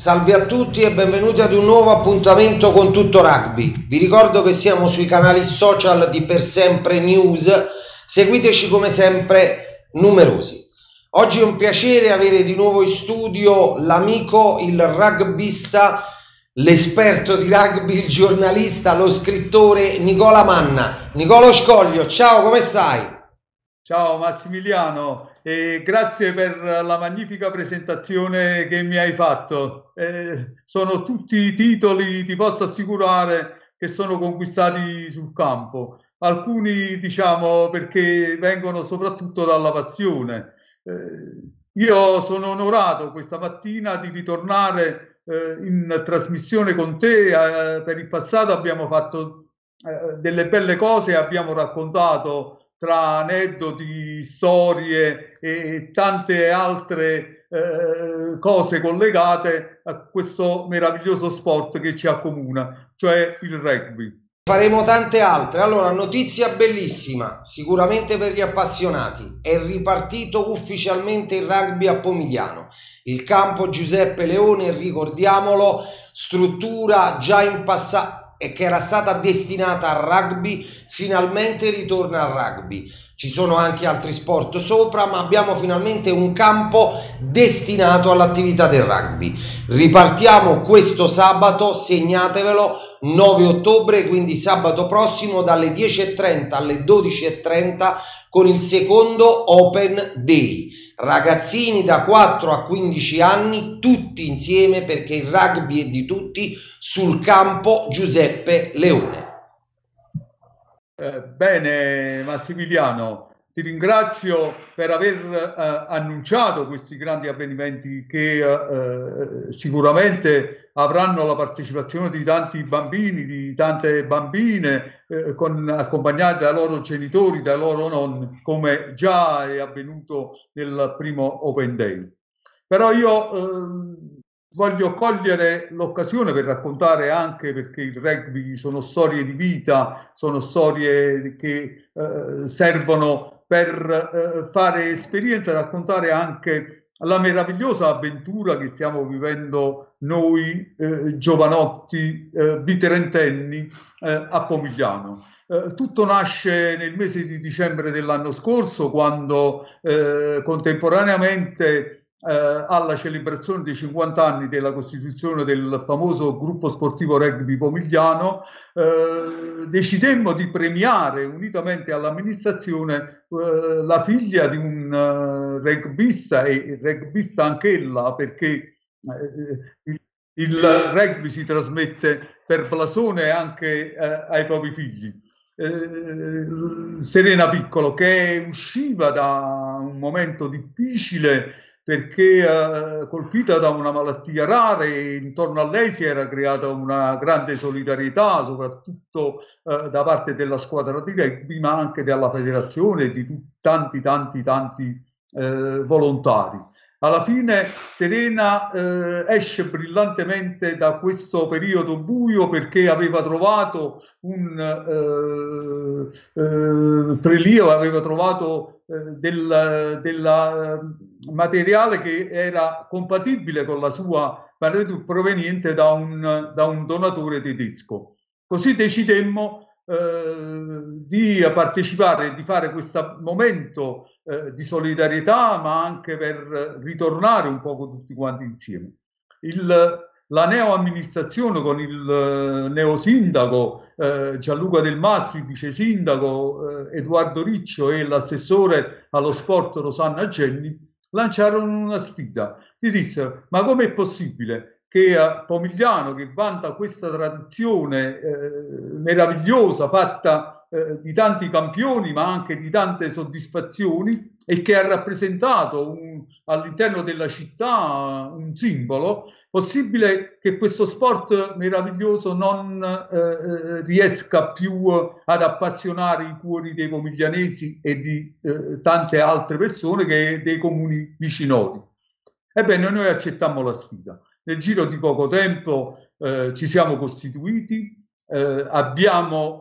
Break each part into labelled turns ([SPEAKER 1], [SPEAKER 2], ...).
[SPEAKER 1] Salve a tutti e benvenuti ad un nuovo appuntamento con Tutto Rugby. Vi ricordo che siamo sui canali social di Per Sempre News, seguiteci come sempre numerosi. Oggi è un piacere avere di nuovo in studio l'amico, il rugbista, l'esperto di rugby, il giornalista, lo scrittore Nicola Manna. Nicola Scoglio, ciao, come stai?
[SPEAKER 2] Ciao Massimiliano, e grazie per la magnifica presentazione che mi hai fatto. Sono tutti titoli, ti posso assicurare, che sono conquistati sul campo. Alcuni, diciamo, perché vengono soprattutto dalla passione. Io sono onorato questa mattina di ritornare in trasmissione con te. Per il passato abbiamo fatto delle belle cose, abbiamo raccontato tra aneddoti, storie e tante altre cose collegate a questo meraviglioso sport che ci accomuna, cioè il rugby.
[SPEAKER 1] Faremo tante altre. Allora, notizia bellissima, sicuramente per gli appassionati. È ripartito ufficialmente il rugby a Pomigliano. Il campo Giuseppe Leone, ricordiamolo, struttura già in passato e che era stata destinata al rugby, finalmente ritorna al rugby. Ci sono anche altri sport sopra, ma abbiamo finalmente un campo destinato all'attività del rugby. Ripartiamo questo sabato, segnatevelo, 9 ottobre, quindi sabato prossimo dalle 10:30 alle 12:30 con il secondo Open Day. Ragazzini da 4 a 15 anni, tutti insieme perché il rugby è di tutti sul campo Giuseppe Leone.
[SPEAKER 2] Bene, Massimiliano, ti ringrazio per aver annunciato questi grandi avvenimenti che sicuramente avranno la partecipazione di tanti bambini, di tante bambine, accompagnate dai loro genitori, dai loro nonni, come già è avvenuto nel primo Open Day. Però io voglio cogliere l'occasione per raccontare anche, perché il rugby sono storie di vita, sono storie che servono per fare esperienza, raccontare anche la meravigliosa avventura che stiamo vivendo noi giovanotti, bitrentenni a Pomigliano. Tutto nasce nel mese di dicembre dell'anno scorso, quando contemporaneamente alla celebrazione dei 50 anni della costituzione del famoso gruppo sportivo rugby Pomigliano, decidemmo di premiare, unitamente all'amministrazione, la figlia di un rugbista, e rugbista anch'ella, perché il rugby si trasmette per blasone anche ai propri figli. Serena Piccolo, che usciva da un momento difficile perché colpita da una malattia rara, e intorno a lei si era creata una grande solidarietà, soprattutto da parte della squadra di rugby, ma anche della federazione e di tanti volontari. Alla fine Serena esce brillantemente da questo periodo buio, perché aveva trovato un prelievo, aveva trovato del materiale che era compatibile con la sua, proveniente da un donatore tedesco. Così decidemmo di partecipare, di fare questo momento di solidarietà, ma anche per ritornare un poco tutti quanti insieme. La neo-amministrazione con il neo-sindaco Gianluca Del Mastro, il vice sindaco Edoardo Riccio e l'assessore allo sport Rosanna Genni lanciarono una sfida. Gli dissero: ma com'è possibile che a Pomigliano, che vanta questa tradizione meravigliosa, fatta di tanti campioni ma anche di tante soddisfazioni, e che ha rappresentato all'interno della città un simbolo, possibile che questo sport meraviglioso non riesca più ad appassionare i cuori dei pomiglianesi e di tante altre persone che dei comuni vicinoti? Ebbene, noi accettammo la sfida. Nel giro di poco tempo ci siamo costituiti, abbiamo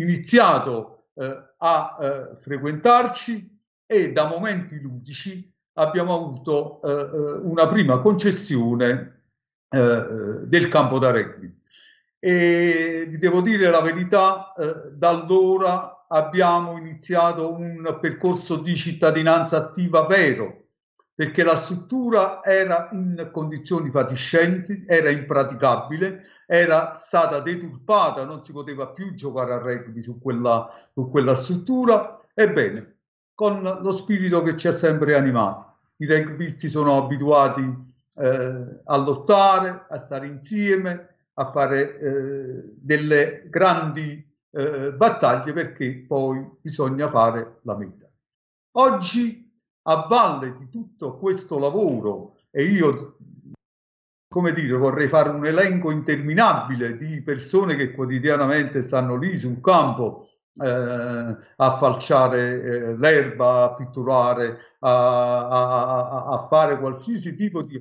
[SPEAKER 2] iniziato a frequentarci, e da momenti ludici abbiamo avuto una prima concessione del campo da rugby. E vi devo dire la verità, da allora abbiamo iniziato un percorso di cittadinanza attiva vero, perché la struttura era in condizioni fatiscenti, era impraticabile, era stata deturpata, non si poteva più giocare a rugby su quella struttura. Ebbene, con lo spirito che ci ha sempre animati, i rugbisti sono abituati a lottare, a stare insieme, a fare delle grandi battaglie, perché poi bisogna fare la meta. Oggi, a valle di tutto questo lavoro, e io, come dire, vorrei fare un elenco interminabile di persone che quotidianamente stanno lì sul campo a falciare l'erba, a pitturare, a fare qualsiasi tipo di...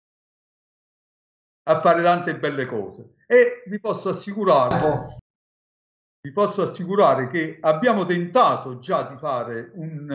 [SPEAKER 2] a fare tante belle cose. E vi posso assicurare che abbiamo tentato già di fare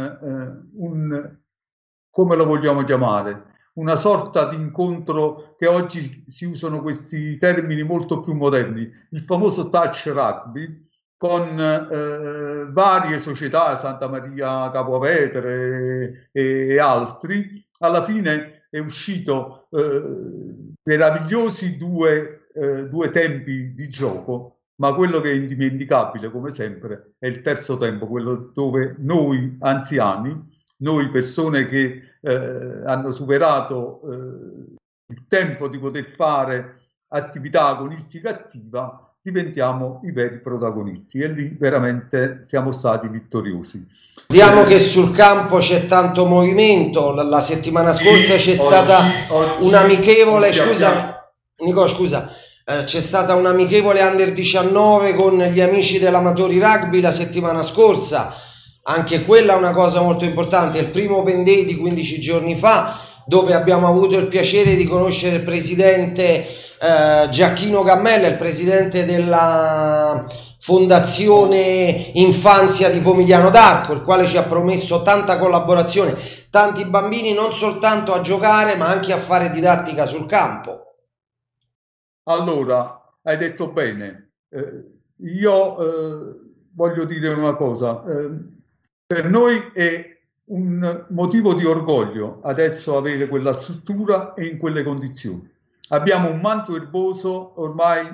[SPEAKER 2] come lo vogliamo chiamare, una sorta di incontro, che oggi si usano questi termini molto più moderni, il famoso touch rugby, con varie società, Santa Maria Capua Vetere e altri. Alla fine è uscito meravigliosi due tempi di gioco, ma quello che è indimenticabile, come sempre, è il terzo tempo, quello dove noi anziani, noi persone che hanno superato il tempo di poter fare attività agonistica attiva, diventiamo i veri protagonisti, e lì veramente siamo stati vittoriosi.
[SPEAKER 1] Vediamo che sul campo c'è tanto movimento. La settimana scorsa c'è stata un'amichevole, scusa Nico, scusa, c'è stata un'amichevole Under 19 con gli amici dell'Amatori Rugby la settimana scorsa. Anche quella è una cosa molto importante, il primo Open Day di 15 giorni fa, dove abbiamo avuto il piacere di conoscere il presidente Giacchino Gammella, il presidente della Fondazione Infanzia di Pomigliano d'Arco, il quale ci ha promesso tanta collaborazione, tanti bambini non soltanto a giocare ma anche a fare didattica sul campo.
[SPEAKER 2] Allora, hai detto bene, io voglio dire una cosa, per noi è un motivo di orgoglio adesso avere quella struttura e in quelle condizioni. Abbiamo un manto erboso ormai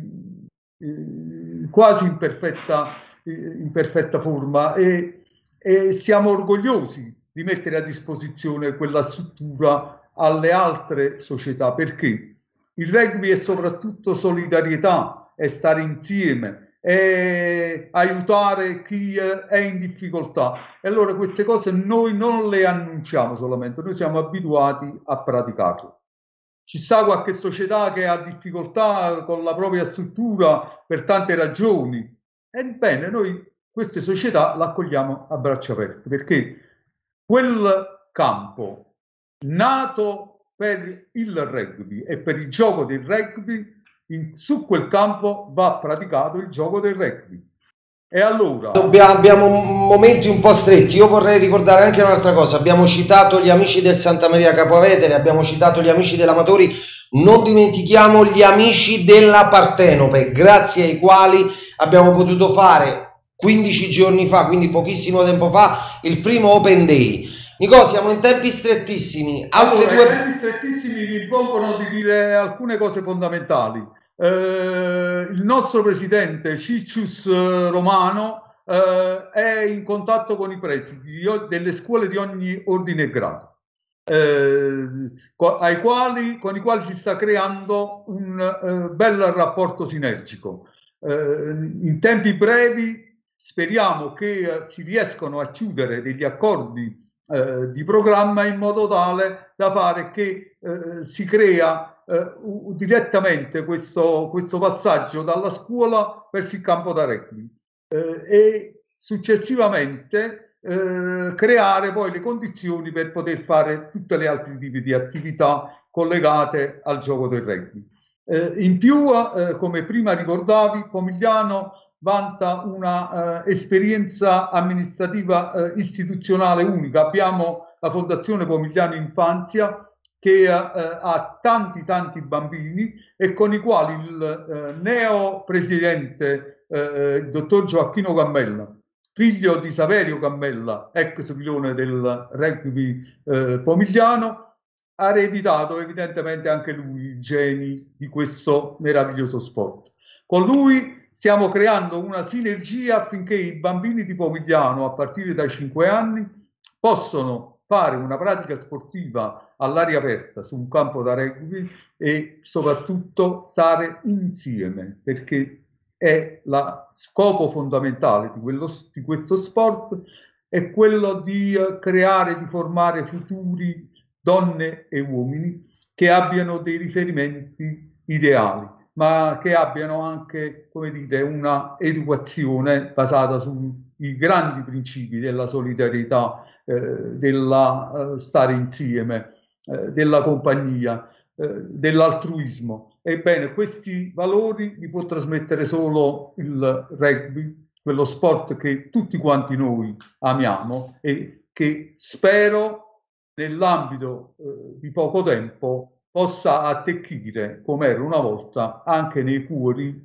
[SPEAKER 2] quasi in perfetta forma, e siamo orgogliosi di mettere a disposizione quella struttura alle altre società, perché il rugby è soprattutto solidarietà, è stare insieme, è aiutare chi è in difficoltà. E allora queste cose noi non le annunciamo solamente, noi siamo abituati a praticarle. Ci sta qualche società che ha difficoltà con la propria struttura per tante ragioni. Ebbene, noi queste società le accogliamo a braccia aperte, perché quel campo nato per il rugby e per il gioco del rugby, su quel campo va praticato il gioco del rugby. E allora
[SPEAKER 1] abbiamo momenti un po' stretti. Io vorrei ricordare anche un'altra cosa: abbiamo citato gli amici del Santa Maria Capua Vetere, abbiamo citato gli amici dell'Amatori, non dimentichiamo gli amici della Partenope, grazie ai quali abbiamo potuto fare 15 giorni fa, quindi pochissimo tempo fa, il primo Open Day. Nico, siamo in tempi strettissimi.
[SPEAKER 2] Allora, i tempi strettissimi mi impongono di dire alcune cose fondamentali. Il nostro presidente Ciccius Romano è in contatto con i presidi delle scuole di ogni ordine e grado, con i quali si sta creando un bel rapporto sinergico. In tempi brevi speriamo che si riescano a chiudere degli accordi di programma, in modo tale da fare che si crea direttamente questo passaggio dalla scuola verso il campo da rugby, e successivamente creare poi le condizioni per poter fare tutte le altre tipi di attività collegate al gioco del rugby. In più, come prima ricordavi, Pomigliano vanta una esperienza amministrativa istituzionale unica. Abbiamo la Fondazione Pomigliano Infanzia, che ha tanti bambini e con i quali il neo presidente, il dottor Gioacchino Gammella, figlio di Saverio Gammella, ex pilone del rugby pomigliano, ha ereditato evidentemente anche lui i geni di questo meraviglioso sport. Con lui stiamo creando una sinergia affinché i bambini di Pomigliano, a partire dai 5 anni, possono fare una pratica sportiva all'aria aperta su un campo da rugby e soprattutto stare insieme, perché è lo scopo fondamentale di questo sport, è quello di creare, di formare futuri donne e uomini che abbiano dei riferimenti ideali, ma che abbiano anche, come dire, una educazione basata sui grandi principi della solidarietà, della stare insieme, della compagnia, dell'altruismo. Ebbene, questi valori li può trasmettere solo il rugby, quello sport che tutti quanti noi amiamo e che spero nell'ambito di poco tempo possa attecchire, come era una volta, anche nei cuori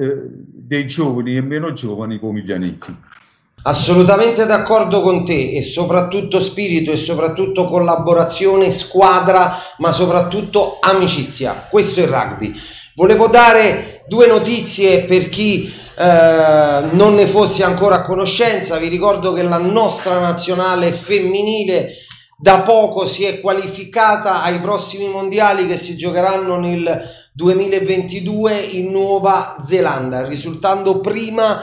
[SPEAKER 2] dei giovani e meno giovani pomiglianesi.
[SPEAKER 1] Assolutamente d'accordo con te, e soprattutto spirito e soprattutto collaborazione, squadra, ma soprattutto amicizia. Questo è il rugby. Volevo dare due notizie per chi non ne fosse ancora a conoscenza. Vi ricordo che la nostra nazionale femminile da poco si è qualificata ai prossimi mondiali che si giocheranno nel 2022 in Nuova Zelanda, risultando prima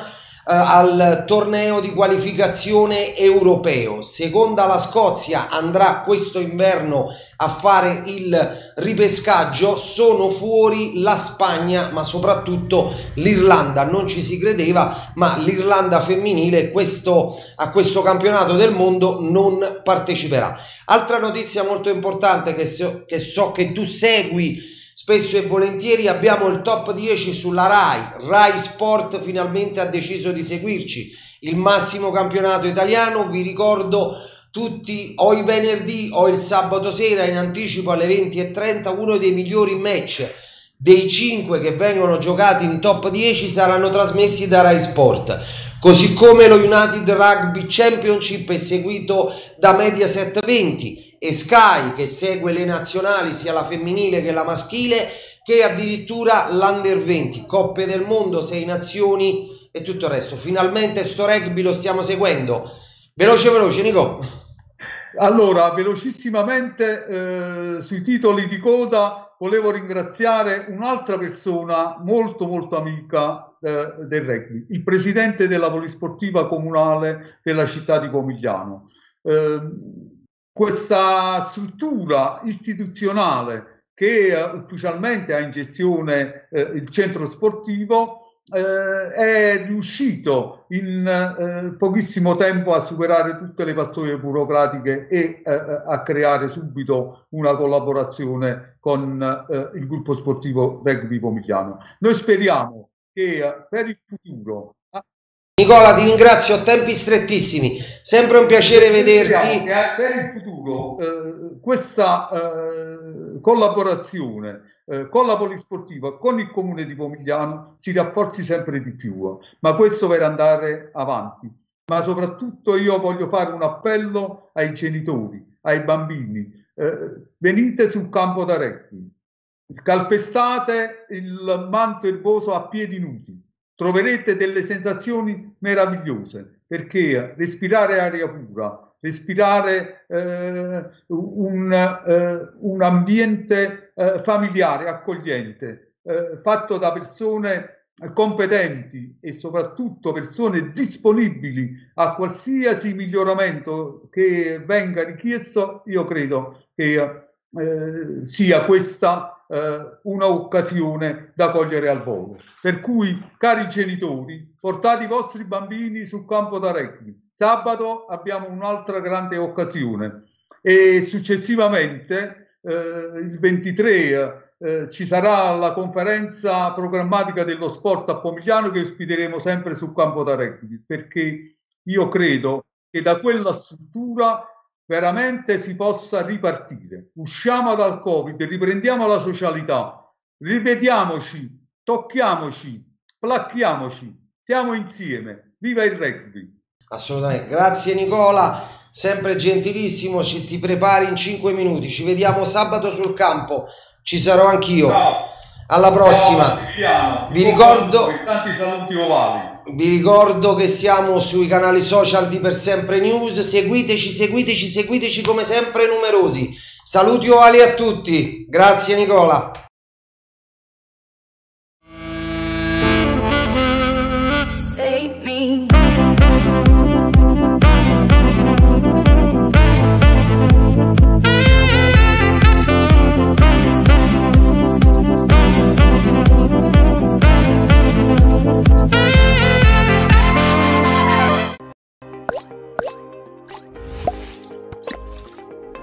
[SPEAKER 1] al torneo di qualificazione europeo. Seconda la Scozia, andrà questo inverno a fare il ripescaggio. Sono fuori la Spagna, ma soprattutto l'Irlanda. Non ci si credeva, ma l'Irlanda femminile a questo campionato del mondo non parteciperà. Altra notizia molto importante che so che tu segui spesso e volentieri: abbiamo il top 10 sulla Rai Sport finalmente ha deciso di seguirci, il massimo campionato italiano. Vi ricordo tutti, o i venerdì o il sabato sera in anticipo alle 20:30, uno dei migliori match dei 5 che vengono giocati in top 10 saranno trasmessi da Rai Sport, così come lo United Rugby Championship è seguito da Mediaset 20 e Sky, che segue le nazionali sia la femminile che la maschile, che addirittura l'Under 20, Coppe del Mondo, 6 nazioni e tutto il resto. Finalmente sto rugby lo stiamo seguendo. Veloce Nico.
[SPEAKER 2] Allora, velocissimamente sui titoli di coda volevo ringraziare un'altra persona molto amica del rugby, il presidente della Polisportiva Comunale della città di Pomigliano. Questa struttura istituzionale che ufficialmente ha in gestione il centro sportivo è riuscito in pochissimo tempo a superare tutte le pastoie burocratiche e a creare subito una collaborazione con il gruppo sportivo Rugby Pomigliano. Noi speriamo che per il futuro...
[SPEAKER 1] Nicola, ti ringrazio, a tempi strettissimi, sempre un piacere vederti.
[SPEAKER 2] Per il futuro questa collaborazione con la Polisportiva, con il comune di Pomigliano si rafforzi sempre di più, ma questo per andare avanti. Ma soprattutto io voglio fare un appello ai genitori, ai bambini: venite sul campo da rugby, calpestate il manto erboso a piedi nudi, troverete delle sensazioni meravigliose, perché respirare aria pura, respirare un ambiente familiare, accogliente, fatto da persone competenti e soprattutto persone disponibili a qualsiasi miglioramento che venga richiesto, io credo che sia questa un'occasione da cogliere al volo. Per cui, cari genitori, portate i vostri bambini sul campo da rugby. Sabato abbiamo un'altra grande occasione e successivamente il 23 ci sarà la conferenza programmatica dello sport a Pomigliano, che ospiteremo sempre sul campo da rugby, perché io credo che da quella struttura veramente si possa ripartire. Usciamo dal Covid, riprendiamo la socialità, rivediamoci, tocchiamoci, placchiamoci, siamo insieme. Viva il rugby!
[SPEAKER 1] Assolutamente, grazie Nicola, sempre gentilissimo, ti prepari in 5 minuti, ci vediamo sabato sul campo, ci sarò anch'io.
[SPEAKER 2] Ciao.
[SPEAKER 1] Alla prossima. Vi ricordo,
[SPEAKER 2] tanti saluti ovali.
[SPEAKER 1] Vi ricordo che siamo sui canali social di Per Sempre News, seguiteci come sempre numerosi. Saluti ovali a tutti, grazie Nicola.
[SPEAKER 3] Save me.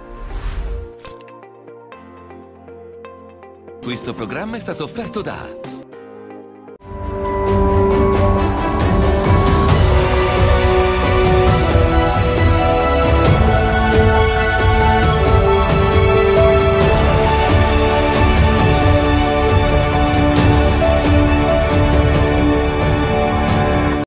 [SPEAKER 4] Questo programma è stato offerto da